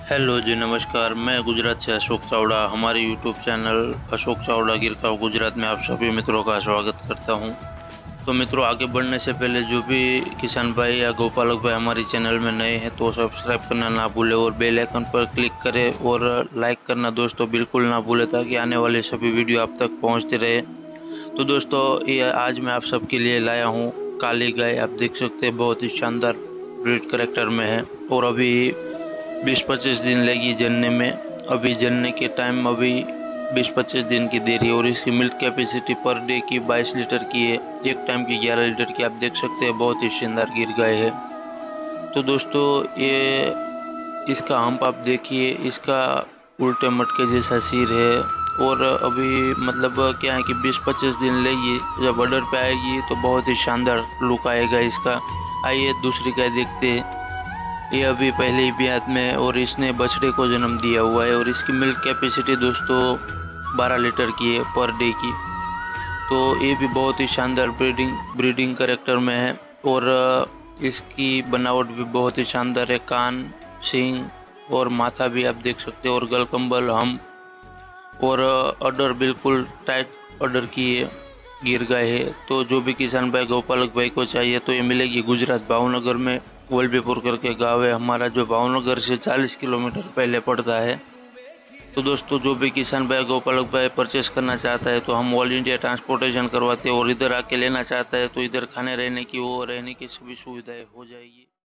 Hello जी, नमस्कार। मैं गुजरात से अशोक चावड़ा। हमारे यूट्यूब चैनल अशोक चावड़ा गिरगांव गुजरात में आप सभी मित्रों का स्वागत करता हूं। तो मित्रों, आगे बढ़ने से पहले जो भी किसान भाई या गौपालक भाई हमारे चैनल में नए हैं तो सब्सक्राइब करना ना भूलें और बेल आइकन पर क्लिक करें और लाइक करना दोस्तों बिल्कुल ना भूलें, ताकि आने वाले सभी वीडियो आप तक पहुँचते रहे। तो दोस्तों, ये आज मैं आप सबके लिए लाया हूँ काली गाय। आप देख सकते हैं बहुत ही शानदार ब्रीड कैरेक्टर में है और अभी 20-25 दिन लगी जनने में। अभी जनने के टाइम अभी 20-25 दिन की देरी है और इसकी मिल्क कैपेसिटी पर डे की 22 लीटर की है। एक टाइम की 11 लीटर की। आप देख सकते हैं बहुत ही शानदार गिर गाय है। तो दोस्तों, ये इसका हम्प आप देखिए, इसका उल्टे मटके जैसा सिर है और अभी मतलब क्या है कि 20-25 दिन लेगी। जब ऑर्डर पे आएगी तो बहुत ही शानदार लुक आएगा इसका। आइए दूसरी गाय देखते हैं। ये अभी पहले ही ब्यात में और इसने बछड़े को जन्म दिया हुआ है और इसकी मिल्क कैपेसिटी दोस्तों 12 लीटर की है पर डे की। तो ये भी बहुत ही शानदार ब्रीडिंग कैरेक्टर में है और इसकी बनावट भी बहुत ही शानदार है। कान, सींग और माथा भी आप देख सकते हो और गलकंबल, हम और ऑर्डर बिल्कुल टाइट ऑर्डर की है गिर गाय है। तो जो भी किसान भाई गौपालक भाई को चाहिए तो ये मिलेगी गुजरात भावनगर में। वल्लभीपुर करके गाँव है हमारा, जो भावनगर से 40 किलोमीटर पहले पड़ता है। तो दोस्तों, जो भी किसान भाई गौपालक भाई परचेस करना चाहता है तो हम ऑल इंडिया ट्रांसपोर्टेशन करवाते हैं और इधर आके लेना चाहता है तो इधर खाने रहने की वो रहने की सभी सुविधाएं हो जाएगी।